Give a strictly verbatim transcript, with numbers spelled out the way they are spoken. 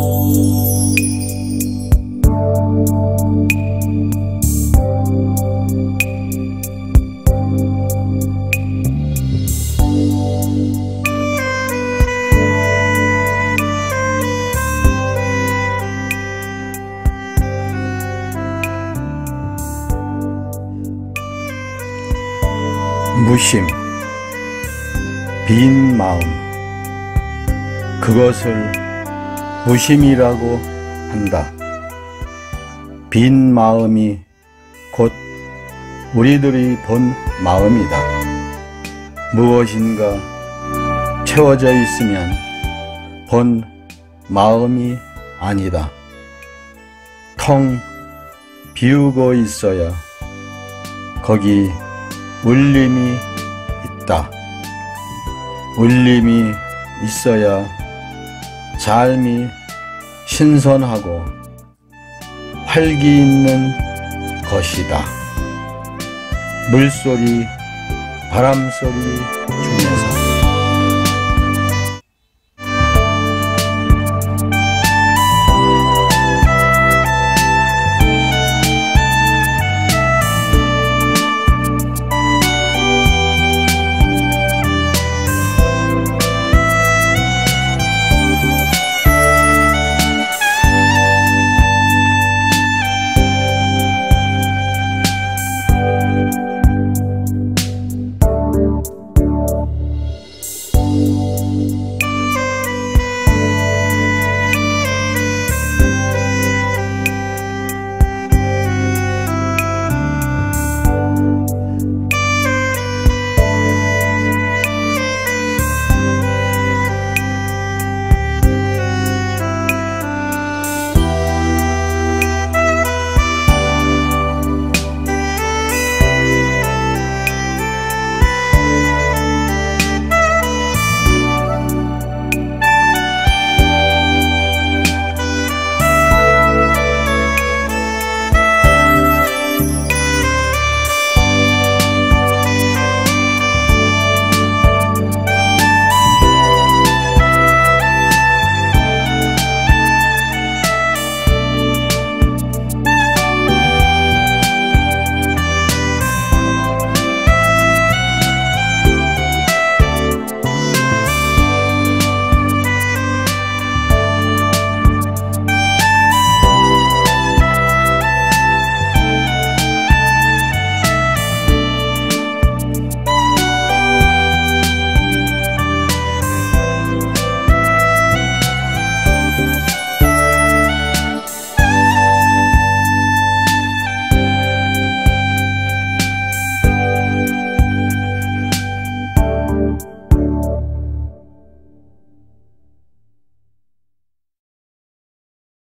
무심, 빈 마음, 그것을 무심이라고 한다. 빈 마음이 곧 우리들이 본 마음이다. 무엇인가 채워져 있으면 본 마음이 아니다. 텅 비우고 있어야 거기 울림이 있다. 울림이 있어야 삶이 신선하고 활기 있는 것이다. 물소리, 바람소리 중에서